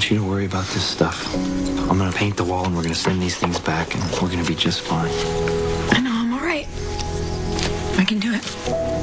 want you to worry about this stuff. I'm gonna paint the wall and we're gonna send these things back and we're gonna be just fine. I know, I'm all right. I can do it.